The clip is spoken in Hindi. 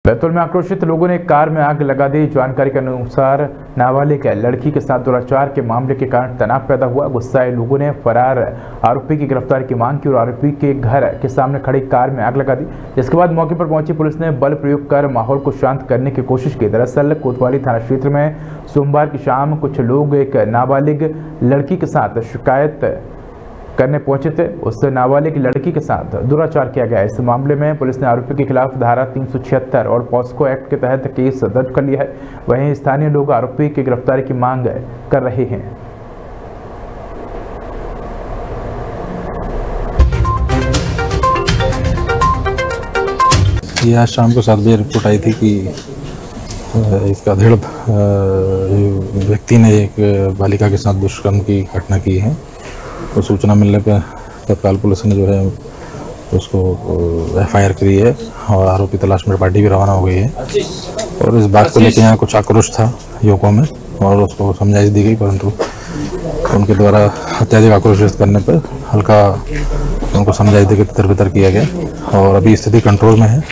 बैतूल में आक्रोशित लोगों ने कार में आग लगा दी। जानकारी के अनुसार नाबालिग लड़की के साथ दुराचार के मामले के कारण तनाव पैदा हुआ। गुस्साए लोगों ने फरार आरोपी की गिरफ्तारी की मांग की और आरोपी के घर के सामने खड़ी कार में आग लगा दी। जिसके बाद मौके पर पहुंची पुलिस ने बल प्रयोग कर माहौल को शांत करने की कोशिश की। दरअसल कोतवाली थाना क्षेत्र में सोमवार की शाम कुछ लोग एक नाबालिग लड़की के साथ शिकायत करने पहुंचे थे। उस नाबालिग लड़की के साथ दुराचार किया गया। इस मामले में पुलिस ने आरोपी के खिलाफ धारा 376 और पॉस्को एक्ट के तहत केस दर्ज कर लिया है। वहीं स्थानीय लोग आरोपी की गिरफ्तारी की मांग कर रहे हैं। ये आज शाम को 7 बजे रिपोर्ट आई थी कि एक अधेड़ व्यक्ति ने एक बालिका के साथ दुष्कर्म की घटना की है। तो सूचना मिलने पर तत्काल पुलिस ने जो है उसको FIR करी है और आरोपी तलाश में पार्टी भी रवाना हो गई है। और इस बात को लेकर यहाँ कुछ आक्रोश था युवकों में और उसको समझाइश दी गई, परंतु उनके द्वारा अत्यधिक आक्रोशित करने पर हल्का उनको समझाइश देकर तितर-बितर किया गया और अभी स्थिति कंट्रोल में है।